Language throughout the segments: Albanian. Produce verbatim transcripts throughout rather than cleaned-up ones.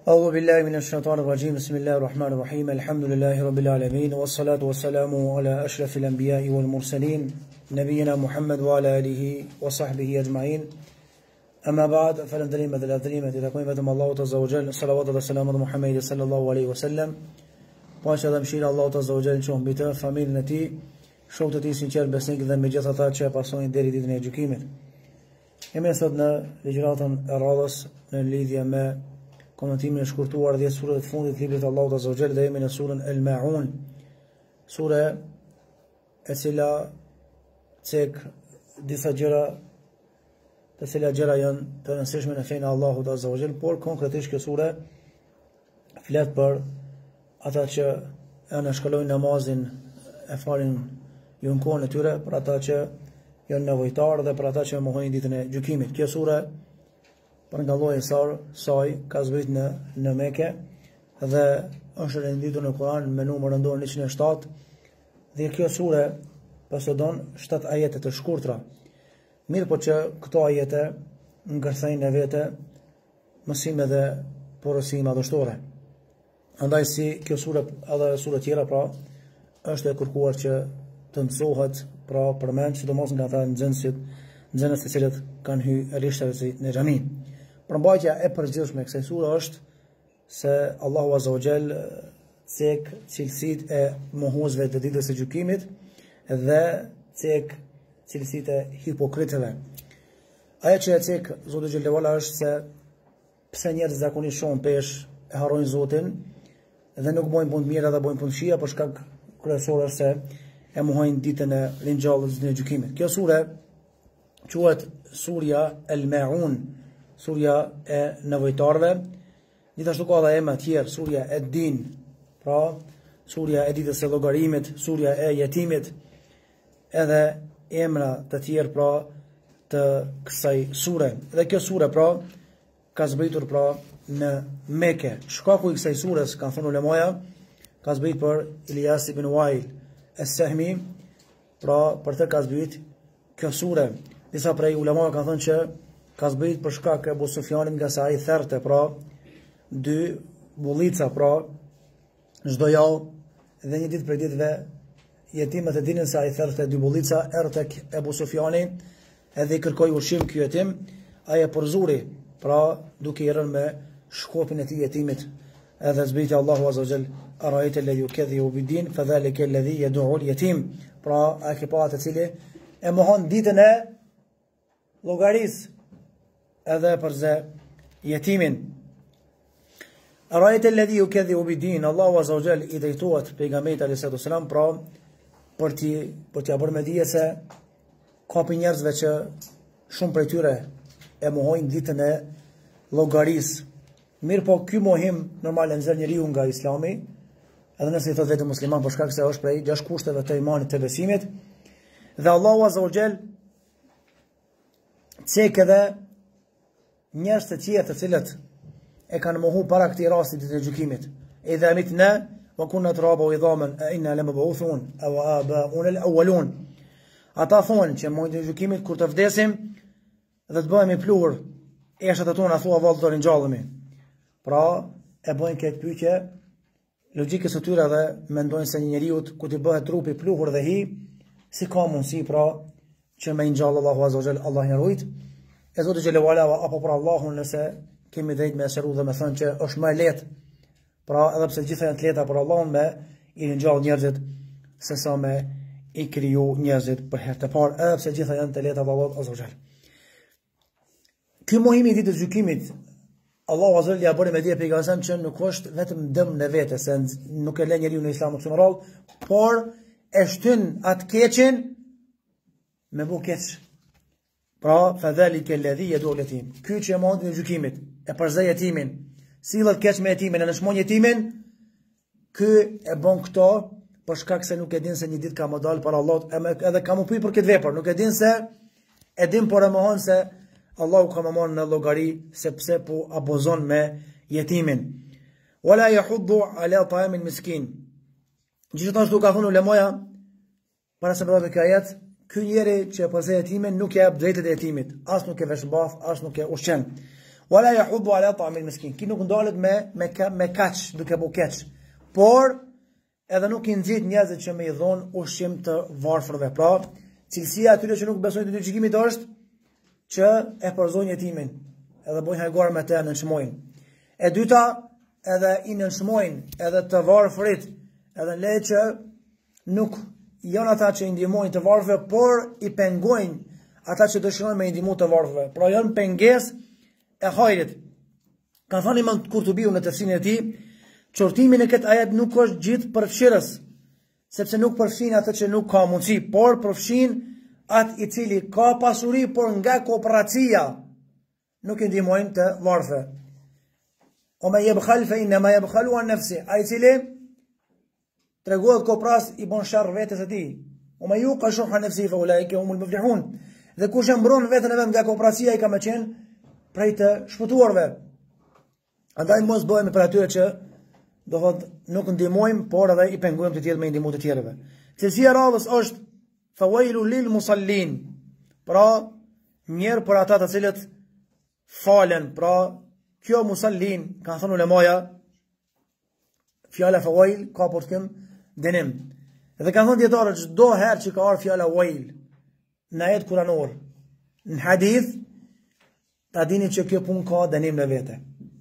أعوذ بالله من الشيطان الرجيم بسم الله الرحمن الرحيم الحمد لله رب العالمين والصلاة والسلام على أشرف الأنبياء والمرسلين نبينا محمد وعلى آله وصحبه أجمعين أما بعد فلندريم الأدريم إذا كنت بدم الله عز وجل صلوات والسلام على محمد صلى الله عليه وسلم وأشهد أن مشير الله عز وجل شون بيته فاميل نتي شوتتي sinqer besnik dhe me gjithë ata që pasojnë deri ditën e gjykimit. Kemi sot në ligjëratën e radhës në lidhje me komentimin e shkurtuar dhe surave të fundit të librit të Allahut Azza wa Jall dhe jemi në surën El-Maun, sure e cila cek disa gjëra të cilat gjëra janë të rëndësishme në fenë e Allahut Azza wa Jall, por konkretisht kjo sure flet për ata që e anashkalojnë namazin e farin ju në kohën e tyre, për ata që janë nevojtarë dhe për ata që mohojnë ditën e gjykimit. Kjo sure për nga lloji i sar, saj ka zbritur në në Mekë dhe është renditur në Kur'an me numër ndor njëqind e shtatë dhe kjo sure posëdon shtatë ajete të shkurtra. Mirë po që këto ajete ngërthejnë në vete mësime dhe porosi madhështore. Andaj si kjo sure edhe sure tjera pra është e kërkuar që të mësohet pra përmend sidomos nga ata nxënësit, nxënës të cilët kanë hyrë rishtave në xhami. Përmbajtja e përgjithshme e kësaj sure është se Allahu Azza wa Jall cek cilësitë e mohuesve të ditës së gjykimit dhe cek cilësitë e hipokritëve. Ajo që e cek Zoti xhallahu ala është se pse njerëzit zakonisht shohin pesh e harrojnë Zotin dhe nuk bojnë punë të mira dhe bojnë punë të këqija për shkak kryesor është se e mohojnë ditën e ringjalljes në gjykimit. Kjo sure quhet Surja El-Maun, surja e nevojtarëve. Gjithashtu ka edhe emra të tjerë, surja e Din, pra surja e ditës së llogarimit, surja e jetimit, edhe emra të tjerë pra të kësaj sure. Dhe kjo sure pra ka zbritur pra në Mekë. Shkaku i kësaj sures, kanë thënë ulemaja, ka zbritur për Ilyas ibn Wail Es-Sahmi, pra për të ka zbritur kjo sure. Disa prej ulemave kanë thënë që ka zbritur për shkak e Abu Sufjanit nga sa ai therte pra dy bullica pra çdo javë dhe një ditë për ditëve jetimet e dinin se ai therte dy bullica erdhi tek Abu Sufjani edhe i kërkoi ushqim ky jetim, ai e përzuri pra duke i rënë me shkopin e tij jetimit. Edhe zbriti Allahu Azza wa Jall ara'ayta alladhi yukadhibu bid-din fadhalika alladhi yad'u al-yatim, pra ai ke pa atë cili e mohon ditën e llogarisë edhe përse jetimin. Ara'ayta alladhi yukadhibu bid-din, Allahu Azza wa Jall i drejtohet pejgamberit alayhis salam pra për ti për t'ia bërë me dije se ka për njerëzve që shumë prej tyre e mohojnë ditën e llogarisë. Mirë po ky mohim normal e nxjerr njeriu nga Islami, edhe nëse i thot vetëm musliman për shkak se është prej gjashtë kushteve të imanit të besimit. Dhe Allahu Azza wa Jall cek edhe njerëz të tjerë të cilët e kanë mohu para këtij rasti ditën e gjykimit. Idha mitna wa kunna turaba wa idhaman a inna lamab'uthun aw aba'una al-awwalun. Ata thonë që momentin e gjykimit kur të vdesim dhe të bëhemi pluhur, eshat e tona thua vallë do ringjallemi. Pra e bojnë këtë pyetje logjikës së tyre dhe mendojnë se një njeriu ku t'i bëhet trupi pluhur dhe hi, si ka mundësi pra që me ngjall Allahu Azza wa Jall, Allah na rujt. E Zoti xhelalu ala apo për Allahun nëse kemi drejt me seru dhe me thënë që është më e lehtë, pra edhe pse gjitha janë të lehta për Allahun me i ngjall njerëzit se sa me i kriju njerëzit për herë të parë, edhe pse gjitha janë të lehta për Allahun Azza wa Jall. Ky mohimi i ditës gjykimit Allahu Azza wa Jall ja bëri me dia pejgamberin që nuk është vetëm dëm në vete, se nuk e lë njeriu në Islam në rall, por e shtyn atë keqin me bu keq. Pra, fadhalika alladhi yad'u al-yatim. Ky që e mohon në gjykimit, e përzej jetimin, sillet keq me jetimin, e nëshmon jetimin, ky e bën këto për shkak se nuk e din se një ditë ka më dalë para Allahut, edhe ka më pyet për këtë vepër, nuk e din se e din por e mohon se Allahu ka më marrë në llogari sepse po abuzon me jetimin. Wala yahuddu ala ta'amil miskin. Gjithashtu ka thënë ulemoja para se bëhet kjo ajet, ky njeri që e përzej jetimin nuk e jep drejtat e jetimit, as nuk e vesh mbath, as nuk e ushqen. Wala yahuddu ala ta'amil miskin. Ki nuk ndalet me me me kaç, duke bu keq. Por edhe nuk i nxit njerëzit që me i dhon ushqim të varfërve. Pra, cilësia atyre që nuk besojnë të dy gjikimit është që e përzojnë jetimin, edhe bojnë hajgore me të nënshmojnë. E dyta, edhe i nënshmojnë edhe të varfërit, edhe le që nuk janë ata që i ndihmojnë të varfëve, por i pengojnë ata që dëshirojnë me i ndihmu të varfëve. Pra janë pengesë e hajrit. Ka thënë Imam Kurtubiu në tefsirin e tij, qortimi në këtë ajet nuk është gjithë përfshirës, sepse nuk përfshin atë që nuk ka mundësi, por përfshin atë i cili ka pasuri, por nga kooperacia nuk i ndihmojnë të varfëve. O me yabkhal fa inna ma yabkhalu an nafsi, ai cili tregohet koopras i bën sharr vetes së tij. O me yuqa shuha nafsi fa ulaika humul muflihun. Dhe kush e mbron veten e vet nga kooperacia i ka më qenë prej të shpëtuarve. Andaj mos bëhemi për atyre që do thotë nuk ndihmojmë, por edhe i pengojmë të tjerë me ndihmë të tjerëve. Cilësia e radhës është fawailu lil musallin. Pra, mirë për ata të cilët falen. Pra, kjo musallin, kanë thënë ulemaja, fjala fawail ka përshtim dënim. Dhe kanë thënë dietarët çdo herë që ka ardhur fjala wail në ajet kuranor, në hadith, ta dini që kjo punë ka dënim në vete.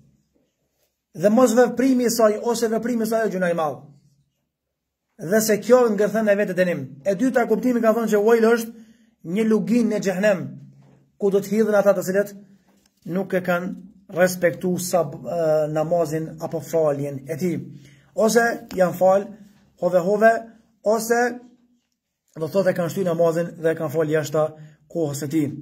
Dhe mos veprimi i saj ose veprimi i saj është gjuna e madhe. Dhe se kjo ngërthen në vete dënim. E dyta kuptimi ka thënë që wail është një lugin në xhehenem, ku do të hidhen ata të cilët nuk e kanë respektu sab uh, namazin apo faljen e tij. Ose janë fal hove hove, ose do thotë e kanë shtyr namazin dhe e kanë fal jashta kohës së tij.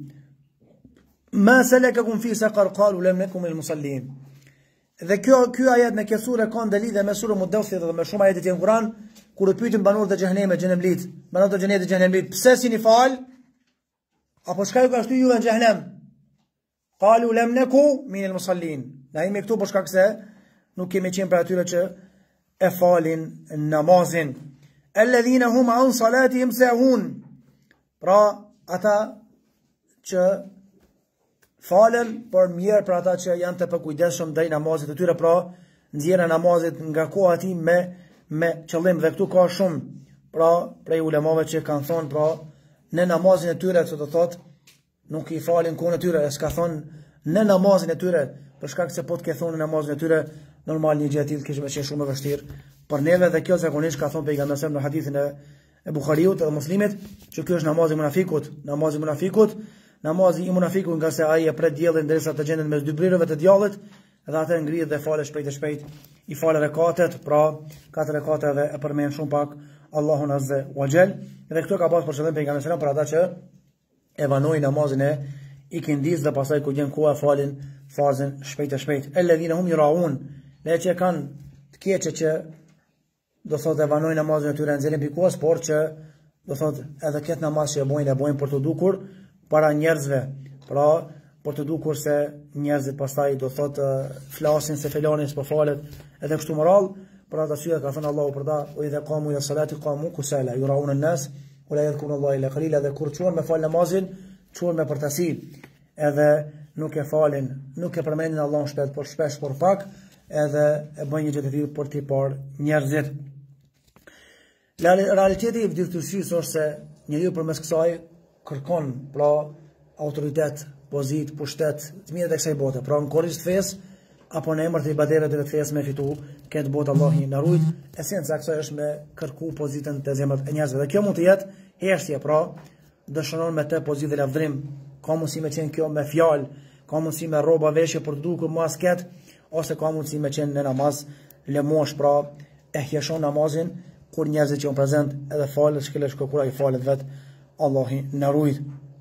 Ma salakakum fi saqar qalu lam nakum minal musallin. Dhe kjo ky ajet në këtë sure ka ndalidhje me surën Mudaththir dhe me shumë ajete të Kur'an, kur u pyetën banorët e xhehenemit, xhenemlit, banorët e xhenetit, xhenemlit, pse si ni fal? Apo çka ju ka shtyr juve në xhehenem? Qalu lam nakum minal musallin. Na jemi këtu për shkak se nuk kemi qenë për atyre që e falin namazin. Alladhina hum an salatihim sahun. Pra ata që falen, por mirë për ata që janë të përkujdesshëm ndaj namazit të tyre, pra nxjerrja e namazit nga koha e tij me me qëllim. Dhe këtu ka shumë pra prej ulemave që kanë thonë pra në namazin e tyre, që do thotë nuk i falin kohën e tyre, s'ka thonë në namazin e tyre, për shkak se po të ke thonë në namazin e tyre, normal një gjë e tillë kishte më qenë shumë e vështirë për neve. Dhe kjo zakonisht ka thonë pejgamberi në hadithin e e Buhariut dhe Muslimit, që ky është namazi i munafikut, namazi i munafikut, namazi i munafikut nga se ai e pret diellin derisa të gjendet mes dy brirëve të djallit, dhe atë ngrihet dhe falet shpejt e shpejt, i falë rekatet, pra katër rekate dhe e përmend shumë pak Allahun azza wa jall. Dhe këto ka pas për qëllim pejgamberi për ata që e vanojnë namazin e ikindis dhe pastaj kur gjen koha falin farzën shpejt e shpejt. Alladhina hum yuraun, ne që kanë të keqe që do thotë e vanojnë namazin e tyre nxjerrin pikos, por që do thotë edhe këtë namaz që e bojnë e bojnë për të dukur para njerëzve, pra për të dukur se njerëzit pastaj do thotë flasin se felani s'po falet, edhe kështu më radh. Për atë arsye ka thënë Allahu për ta, o idha qamu ila salati qamu kusala yuraun an-nas wa la yadhkuruna Allah illa qalila. Dhe kur çuan me fal namazin, çuan me përtasi, edhe nuk e falin, nuk e përmendin Allahun shpesh, por shpesh por pak, edhe e bën një gjë të tillë për të parë njerëzit. Realiteti i vdikturisë është se njeriu përmes kësaj kërkon pra autoritet, pozitë, pushtet, të mirë të kësaj bote. Pra në korrigj të fesë apo në emër të ibadeteve të fesë me fitu këtë botë Allahu na rujt. Esenca e kësaj është me kërku pozitën të zemrat e njerëzve. Dhe kjo mund të jetë heshtje, pra dëshiron me të pozitë dhe lavdrim. Ka mundësi me qenë kjo me fjalë, ka mundësi me rroba veshje për të dukur më asket, ose ka mundësi me qenë në namaz lëmosh, pra e hjeshon namazin kur njerëzit që janë prezent edhe falet shkëlesh kur ai falet vet, Allahu na rujt.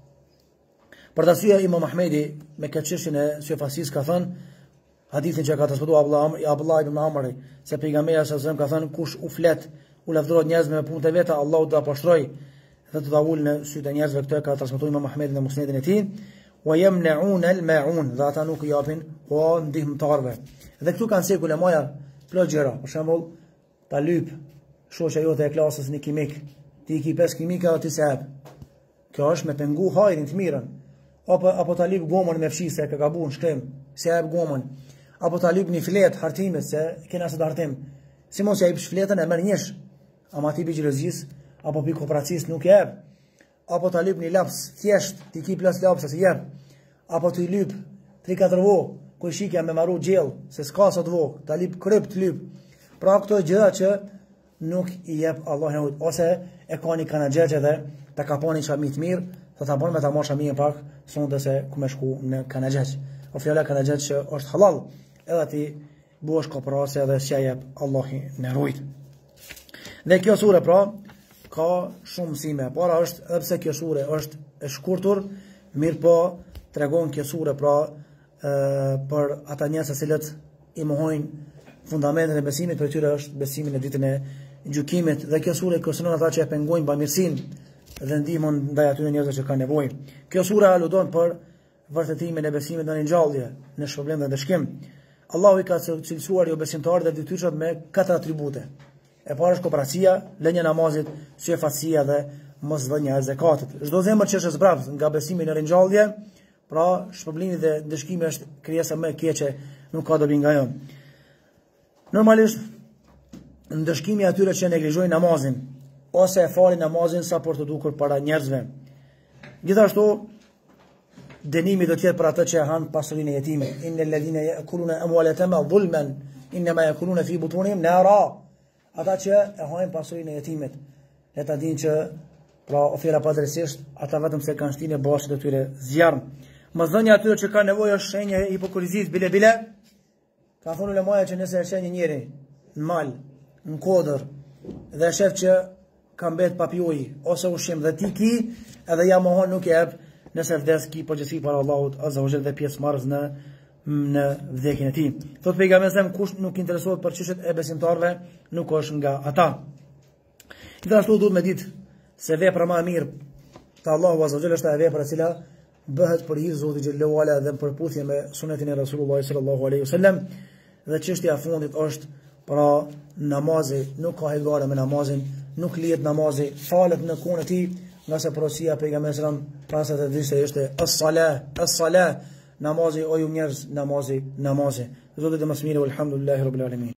Për të arsye Imam Ahmedi me këtë çështjen e syfasis ka thënë hadithin që ka transmetuar Abdullah Abdullah ibn Amr se pejgamberi sallallahu alajhi wasallam ka thënë kush u flet, u lavdërohet njerëzve me punët e veta, Allahu do ta poshtroj dhe do ta ulë në sytë e njerëzve. Këtë ka transmetuar Imam Ahmedi në musnedin e tij. Wa yamna'un al-ma'un, dhe ata nuk i japin po ndihmëtarve. Dhe këtu kanë sekule moja plot gjëra. Për shembull, ta lyp shoqja jote e klasës në kimik, ti i ki pesë kimika dhe ti se hap. Kjo është me pengu hajrin të mirën. apo apo ta lip gomën me fshi se ka gabu në shkrim, se ja jep gomën, apo ta lip një fletë hartimit se kena së hartim. Si mos ja jep fletën e merr njësh, ama ti pi xhelozis apo pi kooperacis nuk e jep. Apo ta lip një laps thjesht, ti ki plas lapsa se jep. Apo ti lyp tri katër vo, ku i shikja me marru gjell, se s'ka sot vo, ta lip krypt lyp. Pra këto gjëra që nuk i jep Allah e ose e ka një kanagjeqe dhe ta ka poni qa mi të mirë, dhe ta bon me ta marrë qa mi e pak, sonde se ku me shku në kanagjeqe. O fjala kanagjeqe që është halal, edhe ti buash kooperase dhe s'ja jep Allah i në rujt. Dhe kjo sure pra, ka shumë mësime. Para është, edhe pse kjo sure është e shkurtur, mirë po tregon kjo sure pra e, për ata njerëz të cilët i mohojnë fundamentin e besimit, për tyre është besimin e ditën e gjykimit, dhe kjo sure kërcënon ata që e pengojnë bamirësinë dhe ndihmon ndaj atyre njerëzve që kanë nevojë. Kjo sure aludon për vërtetimin e besimit në ringjallje, në shpërblim dhe dëshkim. Allahu i ka cilësuar jo besimtarët dhe detyrshëm me katër atribute. E para është kooperacia, lënia e namazit, syefatësia dhe mosdhënia e zakatit. Çdo zemër që është zbrapsht nga besimi në ringjallje, pra shpërblimi dhe dëshkimi është krijesa më e keqe, nuk ka dobi nga ajo. Normalisht, ndëshkimi atyre që neglizhojnë namazin, ose e falin namazin sa për të dukur para njerëzve. Gjithashtu, dënimi do të jetë për atë që e han pasurinë e jetimit. Innal ladhina ya'kuluna amwalatama dhulman, inma ya'kuluna fi butunihim nara. Ata që e hajnë pasurinë e jetimit, le ta dinë që pra ofera padrejtisht, ata vetëm se kanë shtinë bashkë të tyre zjarr. Mosdhënia atyre që kanë nevojë është shenjë e hipokrizisë bile bile. Ka thonë ulemaja që nëse e shenjë një njeri në mal, në kodër, dhe shef që ka mbet papjoj, ose ushim dhe ti ki, edhe ja mohon nuk e ep, nëse vdes ki përgjësi para Allahut azza wa jall dhe pjesë marrës në në vdekjen e tij. Thot pejgamberi sem kush nuk interesohet për çështjet e besimtarëve, nuk është nga ata. Gjithashtu duhet me ditë se vepra më e mirë te Allahu azza wa jall është ajo vepra e cila bëhet për hir Zotit xhallahu ala dhe në përputhje me sunetin e Rasulullah sallallahu alaihi wasallam. Dhe çështja e fundit është pra namazi, nuk ka hallgare me namazin, nuk lihet namazi, falet në kohën e tij, nga se porosia pejgamberit sallam pasat e dhënë se ishte as-salah, as-salah, namazi o ju njerëz, namazi, namazi. Zotit e mësmire, alhamdulillahi rabbil alamin.